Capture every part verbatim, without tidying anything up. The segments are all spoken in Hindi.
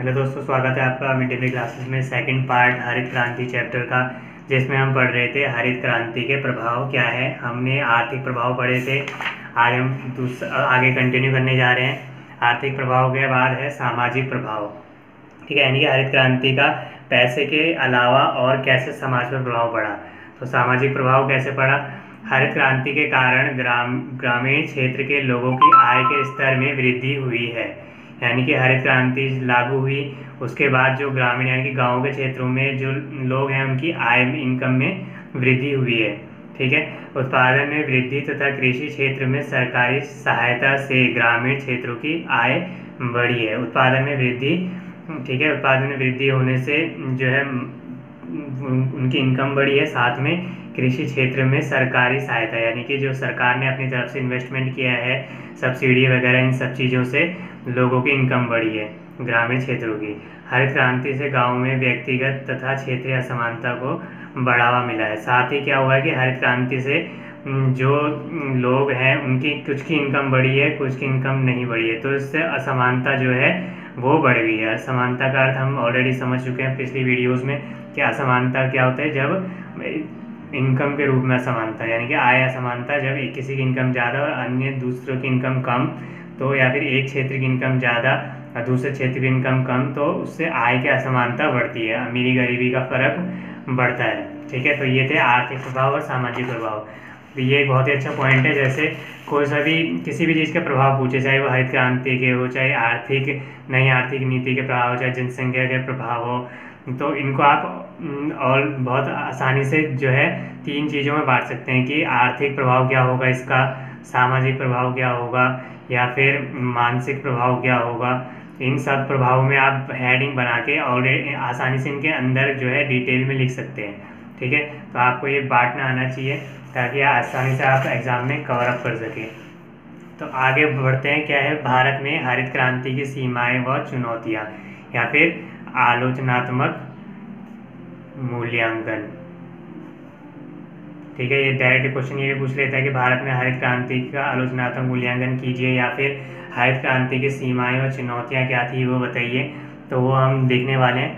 हेलो दोस्तों, स्वागत है आपका मिड डे मील क्लासेस में सेकंड पार्ट हरित क्रांति चैप्टर का, जिसमें हम पढ़ रहे थे हरित क्रांति के प्रभाव क्या है। हमने आर्थिक प्रभाव पढ़े थे। आज हम दूसरा आगे कंटिन्यू करने जा रहे हैं। आर्थिक प्रभाव के बाद है सामाजिक प्रभाव। ठीक है, यानी कि हरित क्रांति का पैसे के अलावा और कैसे समाज पर प्रभाव पड़ा। तो सामाजिक प्रभाव कैसे पड़ा? हरित क्रांति के कारण ग्राम ग्रामीण क्षेत्र के लोगों की आय के स्तर में वृद्धि हुई है। यानी कि हरित क्रांति लागू हुई, उसके बाद जो ग्रामीण यानी कि गाँव के क्षेत्रों में जो लोग हैं उनकी आय इनकम में वृद्धि हुई है। ठीक है, उत्पादन में वृद्धि तथा कृषि क्षेत्र में सरकारी सहायता से ग्रामीण क्षेत्रों की आय बढ़ी है। उत्पादन में वृद्धि, ठीक है, उत्पादन में वृद्धि होने से जो है उनकी इनकम बढ़ी है। साथ में कृषि क्षेत्र में सरकारी सहायता, यानी कि जो सरकार ने अपनी तरफ से इन्वेस्टमेंट किया है, सब्सिडी वगैरह, इन सब चीज़ों से लोगों की इनकम बढ़ी है ग्रामीण क्षेत्रों की। हरित क्रांति से गाँव में व्यक्तिगत तथा क्षेत्रीय असमानता को बढ़ावा मिला है। साथ ही क्या हुआ है कि हरित क्रांति से जो लोग हैं उनकी कुछ की इनकम बढ़ी है, कुछ की इनकम नहीं बढ़ी है, तो इससे असमानता जो है वो बढ़ गई है। असमानता का अर्थ हम ऑलरेडी समझ चुके हैं पिछली वीडियोस में कि असमानता क्या होता है। जब इनकम के रूप में असमानता, यानी कि आय असमानता, जब एक किसी की इनकम ज़्यादा और अन्य दूसरों की इनकम कम, तो या फिर एक क्षेत्र की इनकम ज़्यादा और दूसरे क्षेत्र की इनकम कम, तो उससे आय की असमानता बढ़ती है, अमीरी गरीबी का फर्क बढ़ता है। ठीक है, तो ये थे आर्थिक प्रभाव और सामाजिक प्रभाव। तो ये एक बहुत ही अच्छा पॉइंट है। जैसे कोई सा भी किसी भी चीज़ के प्रभाव पूछे, चाहे वो हरित क्रांति के हो, चाहे आर्थिक नई आर्थिक नीति के प्रभाव हो, चाहे जनसंख्या के प्रभाव हो, तो इनको आप और बहुत आसानी से जो है तीन चीज़ों में बांट सकते हैं कि आर्थिक प्रभाव क्या होगा इसका, सामाजिक प्रभाव क्या होगा, या फिर मानसिक प्रभाव क्या होगा। इन सब प्रभावों में आप हेडिंग बना के और आसानी से इनके अंदर जो है डिटेल में लिख सकते हैं। ठीक है, तो आपको ये बांटना आना चाहिए ताकि आसानी से आप एग्ज़ाम में कवर अप कर सकें। तो आगे बढ़ते हैं, क्या है भारत में हरित क्रांति की सीमाएं व चुनौतियाँ, या फिर आलोचनात्मक मूल्यांकन। ठीक है, ये डायरेक्ट क्वेश्चन ये भी पूछ लेता है कि भारत में हरित क्रांति का आलोचनात्मक मूल्यांकन कीजिए, या फिर हरित क्रांति की सीमाएं और चुनौतियां क्या थी वो बताइए। तो वो हम देखने वाले हैं।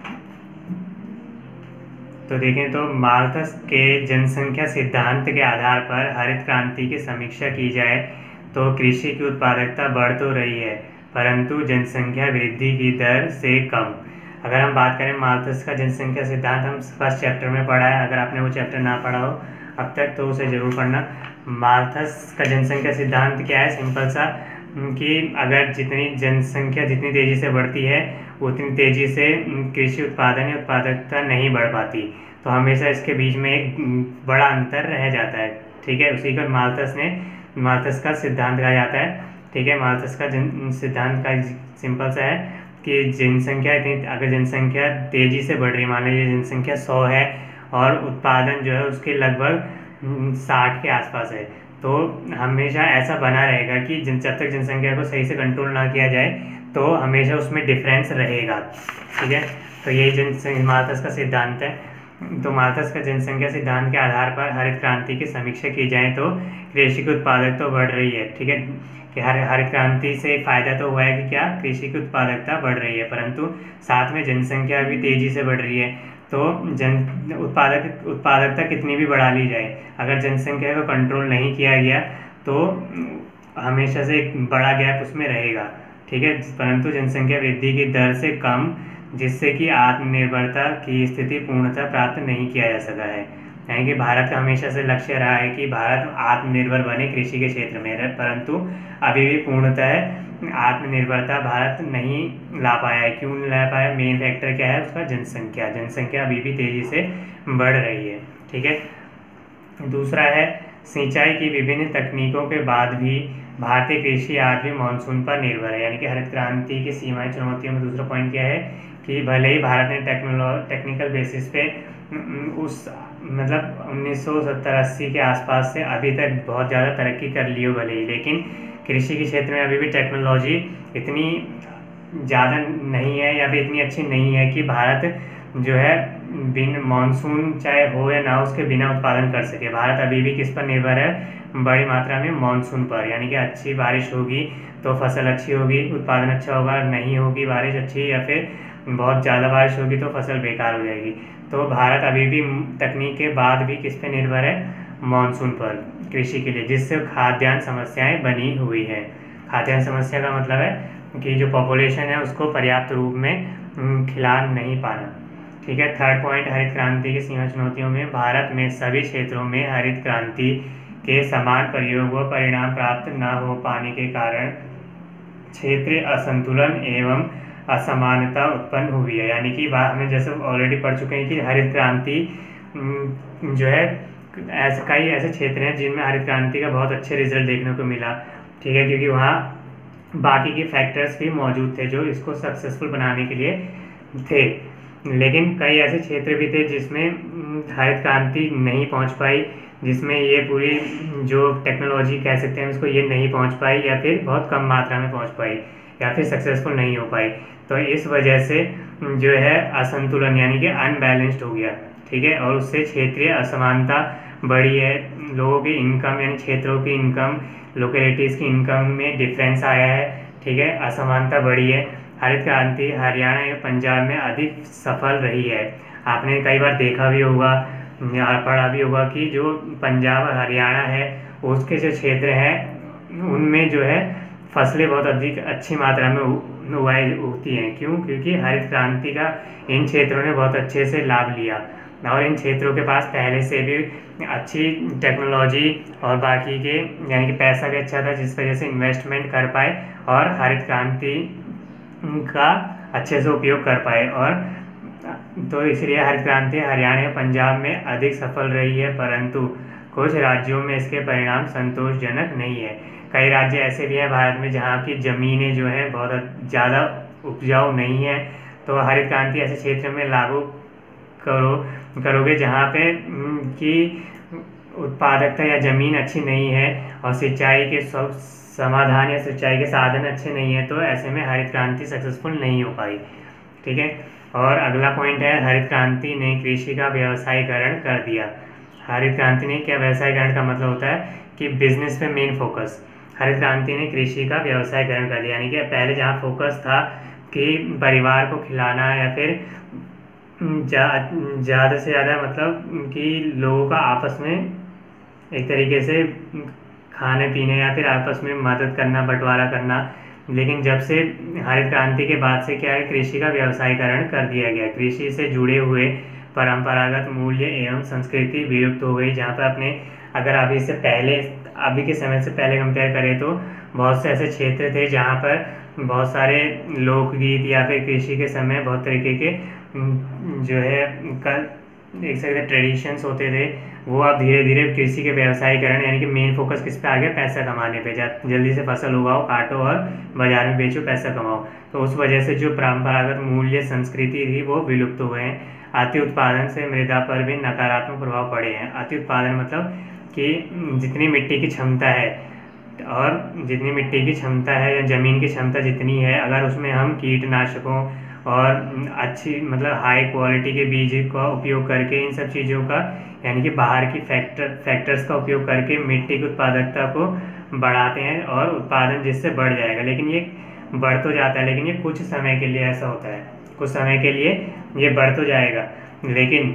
तो देखें तो माल्थस के जनसंख्या सिद्धांत के आधार पर हरित क्रांति की समीक्षा की जाए तो कृषि की उत्पादकता बढ़ तो रही है, परंतु जनसंख्या वृद्धि की दर से कम। अगर हम बात करें माल्थस का जनसंख्या सिद्धांत, हम फर्स्ट चैप्टर में पढ़ा है। अगर आपने वो चैप्टर ना पढ़ा हो अब तक तो उसे ज़रूर पढ़ना। माल्थस का जनसंख्या सिद्धांत क्या है? सिंपल सा कि अगर जितनी जनसंख्या जितनी तेज़ी से बढ़ती है उतनी तेज़ी से कृषि उत्पादन या उत्पादकता नहीं बढ़ पाती, तो हमेशा इसके बीच में एक बड़ा अंतर रह जाता है। ठीक है, उसी को माल्थस ने माल्थस का सिद्धांत कहा जाता है। ठीक है, माल्थस का जन सिद्धांत का सिंपल सा है कि जनसंख्या इतनी अगर जनसंख्या तेज़ी से बढ़ रही है, मान लीजिए जनसंख्या सौ है और उत्पादन जो है उसके लगभग साठ के आसपास है, तो हमेशा ऐसा बना रहेगा कि जब तक जनसंख्या को सही से कंट्रोल ना किया जाए तो हमेशा उसमें डिफरेंस रहेगा। ठीक है, तो यही जन माल्थस का सिद्धांत है। तो माल्थस का जनसंख्या सिद्धांत के आधार पर हरित क्रांति की समीक्षा की जाए तो कृषि की उत्पादकता तो बढ़ रही है। ठीक है, कि हर हरित क्रांति से फ़ायदा तो हुआ है कि क्या कृषि की उत्पादकता बढ़ रही है, परंतु साथ में जनसंख्या भी तेज़ी से बढ़ रही है। तो जन उत्पादक उत्पादकता कितनी भी बढ़ा ली जाए, अगर जनसंख्या को कंट्रोल नहीं किया गया तो हमेशा से एक बड़ा गैप उसमें रहेगा। ठीक है, परंतु जनसंख्या वृद्धि की दर से कम, जिससे कि आत्मनिर्भरता की स्थिति पूर्णतः प्राप्त नहीं किया जा सका है। यानी कि भारत का हमेशा से लक्ष्य रहा है कि भारत आत्मनिर्भर बने कृषि के क्षेत्र में, परंतु अभी भी पूर्णतः आत्मनिर्भरता भारत नहीं ला पाया है। क्यों नहीं ला पाया? मेन फैक्टर क्या है उसका? जनसंख्या। जनसंख्या अभी भी तेज़ी से बढ़ रही है। ठीक है, दूसरा है सिंचाई की विभिन्न तकनीकों के बाद भी भारतीय कृषि आज भी मानसून पर निर्भर है। यानी कि हरित क्रांति की सीमाएं चुनौतियों में दूसरा पॉइंट क्या है कि भले ही भारत ने टेक्नोलॉ टेक्निकल बेसिस पे उस मतलब उन्नीस सौ सत्तर अस्सी के आसपास से अभी तक बहुत ज़्यादा तरक्की कर ली हो भले ही, लेकिन कृषि के क्षेत्र में अभी भी टेक्नोलॉजी इतनी ज़्यादा नहीं है या फिर इतनी अच्छी नहीं है कि भारत जो है बिन मानसून चाहे हो या ना हो उसके बिना उत्पादन कर सके। भारत अभी भी किस पर निर्भर है, बड़ी मात्रा में मानसून पर, यानी कि अच्छी बारिश होगी तो फसल अच्छी होगी, उत्पादन अच्छा होगा, नहीं होगी बारिश अच्छी या फिर बहुत ज़्यादा बारिश होगी तो फसल बेकार हो जाएगी। तो भारत अभी भी तकनीक के बाद भी किस पे निर्भर है, मानसून पर कृषि के लिए, जिससे खाद्यान्न समस्याएं बनी हुई है। खाद्यान्न समस्या का मतलब है कि जो पॉपुलेशन है उसको पर्याप्त रूप में खिला नहीं पाना। ठीक है। थर्ड पॉइंट, हरित क्रांति की सीमा चुनौतियों में भारत में सभी क्षेत्रों में हरित क्रांति के समान प्रयोग व परिणाम प्राप्त न हो पाने के कारण क्षेत्रीय असंतुलन एवं असमानता उत्पन्न हुई है। यानी कि हमने जैसे ऑलरेडी पढ़ चुके हैं कि हरित क्रांति जो है ऐसे कई ऐसे क्षेत्र हैं जिनमें हरित क्रांति का बहुत अच्छे रिजल्ट देखने को मिला। ठीक है, क्योंकि वहाँ बाकी के फैक्टर्स भी मौजूद थे जो इसको सक्सेसफुल बनाने के लिए थे। लेकिन कई ऐसे क्षेत्र भी थे जिसमें हरित क्रांति नहीं पहुंच पाई, जिसमें ये पूरी जो टेक्नोलॉजी कह सकते हैं उसको ये नहीं पहुंच पाई, या फिर बहुत कम मात्रा में पहुंच पाई, या फिर सक्सेसफुल नहीं हो पाई। तो इस वजह से जो है असंतुलन यानी कि अनबैलेंस्ड हो गया। ठीक है, और उससे क्षेत्रीय असमानता बढ़ी है, लोगों की इनकम यानी क्षेत्रों की इनकम, लोकेलिटीज़ की इनकम में डिफरेंस आया है। ठीक है, असमानता बढ़ी है। हरित क्रांति हरियाणा या पंजाब में अधिक सफल रही है। आपने कई बार देखा भी होगा या पढ़ा भी होगा कि जो पंजाब और हरियाणा है उसके जो क्षेत्र हैं उनमें जो है फसलें बहुत अधिक अच्छी मात्रा में उगाई होती हैं। क्यों? क्योंकि हरित क्रांति का इन क्षेत्रों ने बहुत अच्छे से लाभ लिया और इन क्षेत्रों के पास पहले से भी अच्छी टेक्नोलॉजी और बाकी के यानी कि पैसा भी अच्छा था, जिस वजह से इन्वेस्टमेंट कर पाए और हरित क्रांति का अच्छे से उपयोग कर पाए। और तो इसलिए हरित क्रांति हरियाणा और पंजाब में अधिक सफल रही है, परंतु कुछ राज्यों में इसके परिणाम संतोषजनक नहीं है। कई राज्य ऐसे भी हैं भारत में जहाँ की ज़मीनें जो है बहुत ज़्यादा उपजाऊ नहीं है, तो हरित क्रांति ऐसे क्षेत्र में लागू करो करोगे जहाँ पे कि उत्पादकता या ज़मीन अच्छी नहीं है और सिंचाई के सब समाधान या सिंचाई के साधन अच्छे नहीं है, तो ऐसे में हरित क्रांति सक्सेसफुल नहीं हो पाई। ठीक है, और अगला पॉइंट है हरित क्रांति ने कृषि का व्यवसायीकरण कर दिया। हरित क्रांति ने क्या, व्यवसायीकरण का मतलब होता है कि बिजनेस पे मेन फोकस। हरित क्रांति ने कृषि का व्यवसायीकरण कर दिया, यानी कि पहले जहाँ फोकस था कि परिवार को खिलाना या फिर ज़्यादा से ज़्यादा मतलब कि लोगों का आपस में एक तरीके से खाने पीने या फिर आपस में मदद करना, बंटवारा करना, लेकिन जब से हरित क्रांति के बाद से क्या है, कृषि का व्यवसायीकरण कर दिया गया। कृषि से जुड़े हुए परंपरागत मूल्य एवं संस्कृति विलुप्त हो गई। जहाँ पर अपने अगर अभी से पहले अभी के समय से पहले कंपेयर करें तो बहुत से ऐसे क्षेत्र थे जहाँ पर बहुत सारे लोकगीत या फिर कृषि के समय बहुत तरीके के जो है कल एक से ट्रेडिशंस होते थे, वो अब धीरे धीरे कृषि के व्यवसायीकरण यानी कि मेन फोकस किस पे आ गया, पैसा कमाने पे। जल्दी से फसल उगाओ, काटो और बाजार में बेचो, पैसा कमाओ। तो उस वजह से जो परंपरागत मूल्य संस्कृति थी वो विलुप्त हो गए हैं। अति उत्पादन से मृदा पर भी नकारात्मक प्रभाव पड़े हैं। अति उत्पादन मतलब कि जितनी मिट्टी की क्षमता है और जितनी मिट्टी की क्षमता है या ज़मीन की क्षमता जितनी है, अगर उसमें हम कीटनाशकों और अच्छी मतलब हाई क्वालिटी के बीज का उपयोग करके इन सब चीज़ों का यानी कि बाहर की फैक्टर फैक्टर्स का उपयोग करके मिट्टी की उत्पादकता को बढ़ाते हैं और उत्पादन जिससे बढ़ जाएगा। लेकिन ये बढ़ तो जाता है, लेकिन ये कुछ समय के लिए ऐसा होता है, कुछ समय के लिए ये बढ़ तो जाएगा, लेकिन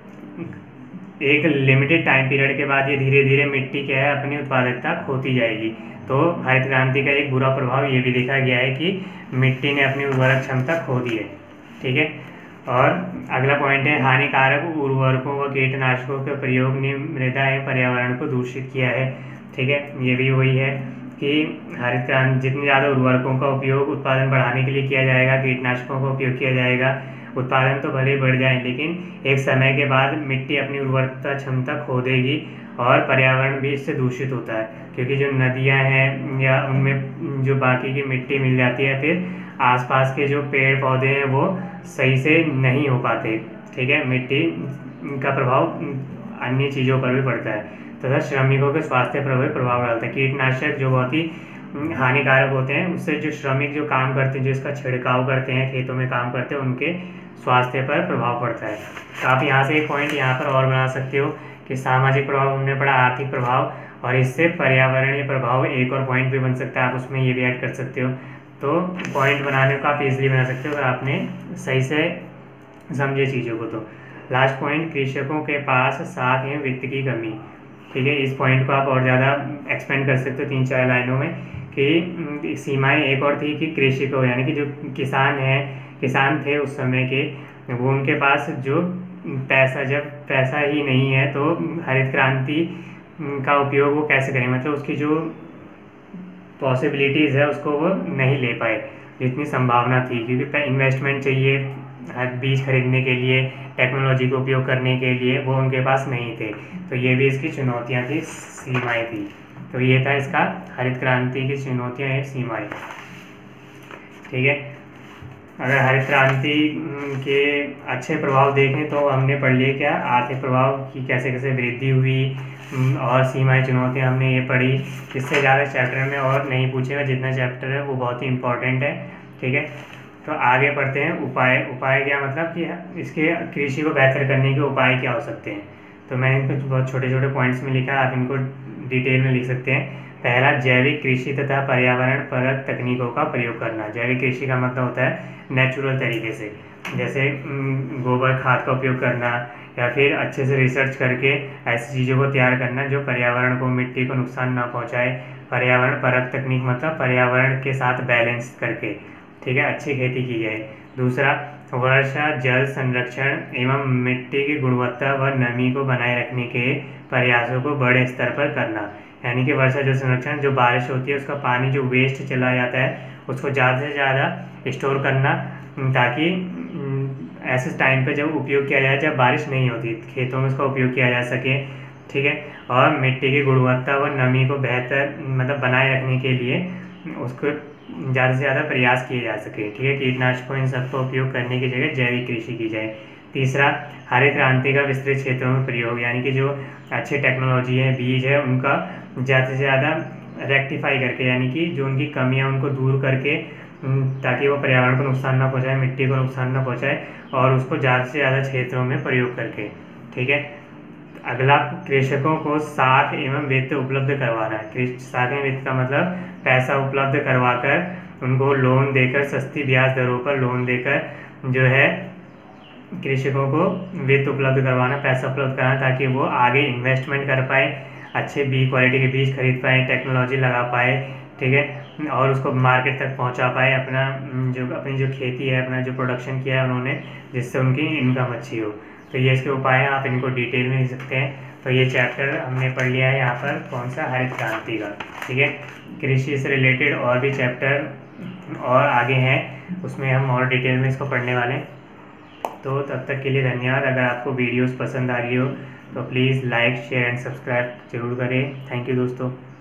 एक लिमिटेड टाइम पीरियड के बाद ये धीरे धीरे मिट्टी क्या है अपनी उत्पादकता खोती जाएगी। तो हरित क्रांति का एक बुरा प्रभाव ये भी देखा गया है कि मिट्टी ने अपनी उर्वरक क्षमता खो दी है। ठीक है, और अगला पॉइंट है हानिकारक उर्वरकों व कीटनाशकों के प्रयोग ने मृदा एवं पर्यावरण को दूषित किया है। ठीक है, ये भी वही है कि हरित क्रांति जितनी ज़्यादा उर्वरकों का उपयोग उत्पादन बढ़ाने के लिए किया जाएगा, कीटनाशकों का उपयोग किया जाएगा, उत्पादन तो भले ही बढ़ जाए, लेकिन एक समय के बाद मिट्टी अपनी उर्वरकता क्षमता खो देगी और पर्यावरण भी इससे दूषित होता है, क्योंकि जो नदियां हैं या उनमें जो बाकी की मिट्टी मिल जाती है, फिर आसपास के जो पेड़ पौधे हैं वो सही से नहीं हो पाते। ठीक है, मिट्टी का प्रभाव अन्य चीज़ों पर भी पड़ता है तथा श्रमिकों के स्वास्थ्य पर भी प्रभाव डालता है। कीटनाशक जो बहुत ही हानिकारक होते हैं। उससे जो श्रमिक जो काम करते हैं, जो इसका छिड़काव करते हैं, खेतों में काम करते हैं, उनके स्वास्थ्य पर प्रभाव पड़ता है। तो आप यहाँ से एक पॉइंट यहाँ पर और बना सकते हो कि सामाजिक प्रभाव हमने पढ़ा, आर्थिक प्रभाव, और इससे पर्यावरणीय प्रभाव एक और पॉइंट भी बन सकता है, आप उसमें ये भी ऐड कर सकते हो। तो पॉइंट बनाने को आप इजीली बना सकते हो अगर आपने सही से समझे चीज़ों को। तो लास्ट पॉइंट, कृषकों के पास साख एवं वित्त की कमी। ठीक है, इस पॉइंट को आप और ज़्यादा एक्सपेंड कर सकते हो तीन चार लाइनों में कि सीमाएं एक और थी कि कृषकों यानी कि जो किसान हैं, किसान थे उस समय के, वो उनके पास जो पैसा, जब पैसा ही नहीं है तो हरित क्रांति का उपयोग वो कैसे करें, मतलब उसकी जो पॉसिबिलिटीज़ है उसको वो नहीं ले पाए जितनी संभावना थी, क्योंकि इन्वेस्टमेंट चाहिए हर बीज खरीदने के लिए, टेक्नोलॉजी का उपयोग करने के लिए, वो उनके पास नहीं थे। तो ये भी इसकी चुनौतियाँ थी, सीमाएँ थी। तो ये था इसका हरित क्रांति की चुनौतियाँ हैं, सीमाएँ। ठीक है, अगर हरित क्रांति के अच्छे प्रभाव देखें तो हमने पढ़ लिए क्या, आर्थिक प्रभाव की कैसे कैसे वृद्धि हुई, और सीमाएँ चुनौतियाँ हमने ये पढ़ी। इससे ज़्यादा चैप्टर में और नहीं पूछेगा, जितना चैप्टर है वो बहुत ही इंपॉर्टेंट है। ठीक है, तो आगे पढ़ते हैं उपाय। उपाय क्या मतलब कि इसके कृषि को बेहतर करने के उपाय क्या हो सकते हैं। तो मैंने इनको बहुत छोटे छोटे पॉइंट्स में लिखा, आप इनको डिटेल में लिख सकते हैं। पहला, जैविक कृषि तथा पर्यावरण परक तकनीकों का प्रयोग करना। जैविक कृषि का मतलब होता है नेचुरल तरीके से, जैसे गोबर खाद का उपयोग करना, या फिर अच्छे से रिसर्च करके ऐसी चीज़ों को तैयार करना जो पर्यावरण को, मिट्टी को नुकसान ना पहुंचाए। पर्यावरण परक तकनीक मतलब पर्यावरण के साथ बैलेंस करके, ठीक है, अच्छी खेती की जाए। दूसरा, वर्षा जल संरक्षण एवं मिट्टी की गुणवत्ता व नमी को बनाए रखने के प्रयासों को बड़े स्तर पर करना। यानी कि वर्षा जल संरक्षण, जो बारिश होती है उसका पानी जो वेस्ट चला जाता है उसको ज़्यादा से ज़्यादा स्टोर करना, ताकि ऐसे टाइम पे जब उपयोग किया जाए जब बारिश नहीं होती, खेतों में उसका उपयोग किया जा सके। ठीक है, और मिट्टी की गुणवत्ता व नमी को बेहतर मतलब बनाए रखने के लिए उसको ज़्यादा से ज़्यादा प्रयास किए जा सके। ठीक है, कीटनाशकों इन सबका उपयोग करने की जगह जैविक कृषि की जाए। तीसरा, हरित क्रांति का विस्तृत क्षेत्रों में प्रयोग, यानी कि जो अच्छी टेक्नोलॉजी है, बीज है, उनका ज़्यादा से ज़्यादा रेक्टिफाई करके, यानी कि जो उनकी कमियां उनको दूर करके, ताकि वो पर्यावरण को नुकसान ना पहुंचाए, मिट्टी को नुकसान ना पहुंचाए, और उसको ज़्यादा से ज़्यादा क्षेत्रों में प्रयोग करके। ठीक है, अगला, कृषकों को साख एवं वित्त उपलब्ध करवाना है। साख एवं वित्त का मतलब पैसा उपलब्ध करवाकर उनको लोन देकर, सस्ती ब्याज दरों पर लोन देकर जो है कृषकों को वित्त उपलब्ध करवाना, पैसा उपलब्ध कराना, ताकि वो आगे इन्वेस्टमेंट कर पाए, अच्छे बी क्वालिटी के बीज खरीद पाए, टेक्नोलॉजी लगा पाए। ठीक है, और उसको मार्केट तक पहुंचा पाए, अपना जो अपनी जो खेती है, अपना जो प्रोडक्शन किया है उन्होंने, जिससे उनकी इनकम अच्छी हो। तो ये इसके उपाय हैं, आप इनको डिटेल में लिख सकते हैं। तो ये चैप्टर हमने पढ़ लिया है यहाँ पर, कौन सा, हरित क्रांति का। ठीक है, कृषि से रिलेटेड और भी चैप्टर और आगे हैं, उसमें हम और डिटेल में इसको पढ़ने वाले हैं। तो तब तक के लिए धन्यवाद। अगर आपको वीडियोस पसंद आ रही हो तो please like, share and subscribe जरूर करें। थैंक यू दोस्तों।